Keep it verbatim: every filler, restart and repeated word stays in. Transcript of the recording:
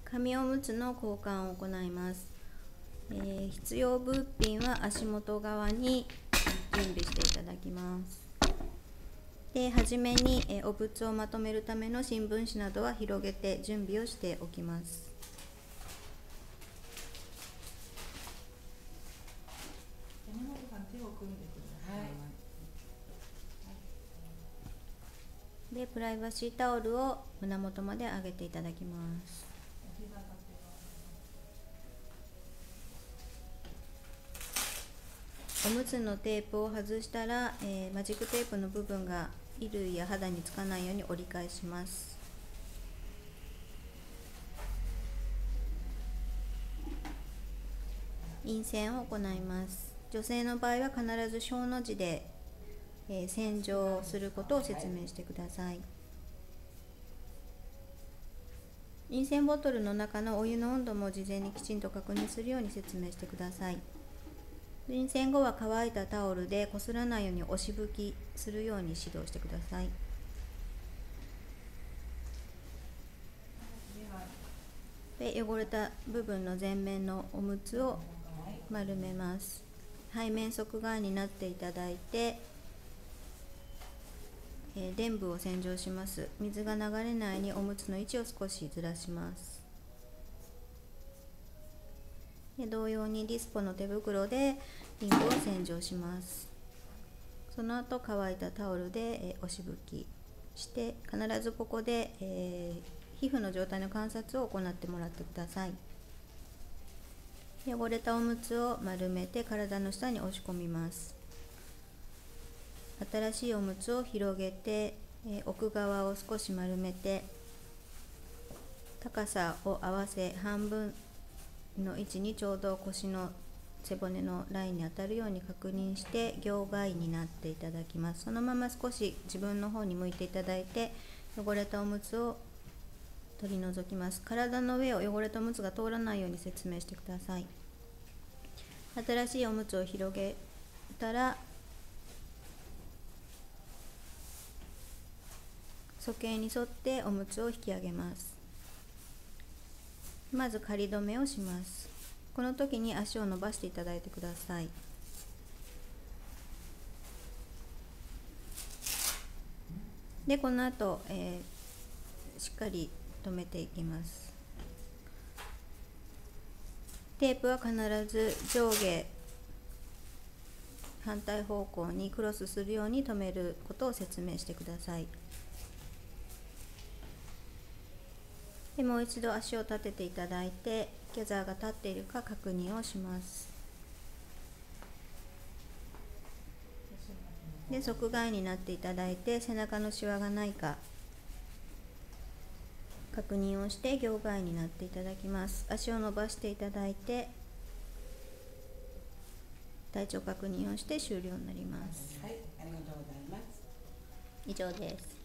紙おむつの交換を行います。えー、必要物品は足元側に準備していただきます。で、はじめに、えー、お物をまとめるための新聞紙などは広げて準備をしておきます。で、プライバシータオルを胸元まで上げていただきます。おむつのテープを外したら、えー、マジックテープの部分が衣類や肌につかないように折り返します。印線を行います。女性の場合は必ず小の字で、えー、洗浄することを説明してください。印線ボトルの中のお湯の温度も事前にきちんと確認するように説明してください。印線後は乾いたタオルでこすらないように押し拭きするように指導してください。で、汚れた部分の前面のおむつを丸めます。背面側側になっていただいて、えー、臀部を洗浄します。水が流れないようにおむつの位置を少しずらします。で、同様にディスポの手袋でリングを洗浄します。その後乾いたタオルで、えー、押し拭きして必ずここで、えー、皮膚の状態の観察を行ってもらってください。汚れたおむつを丸めて体の下に押し込みます。新しいおむつを広げて、えー、奥側を少し丸めて高さを合わせ半分の位置にちょうど腰の背骨のラインに当たるように確認して両替になっていただきます。そのまま少し自分の方に向いていただいて汚れたおむつを取り除きます。体の上を汚れたおむつが通らないように説明してください。新しいおむつを広げたら鼠径に沿っておむつを引き上げます。まず仮止めをします。この時に足を伸ばしていただいてください。で、この後、えー、しっかり留めていきます。テープは必ず上下反対方向にクロスするように留めることを説明してください。で、もう一度足を立てていただいてギャザーが立っているか確認をします。で、側側になっていただいて背中のシワがないか確認をして両替になっていただきます。足を伸ばしていただいて体調確認をして終了になります。 はい、ありがとうございます。 以上です。